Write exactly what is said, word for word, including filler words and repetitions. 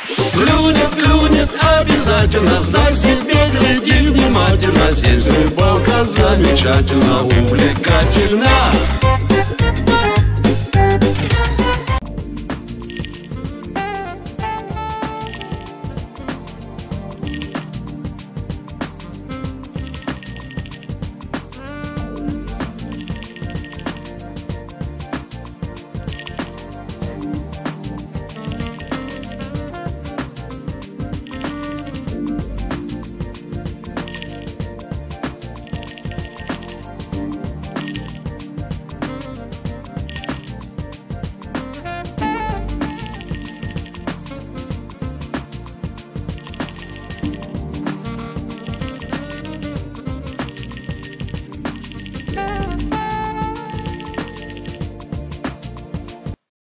Клюнет, клюнет обязательно, знай себе, гляди внимательно. Здесь рыбалка замечательно, увлекательна.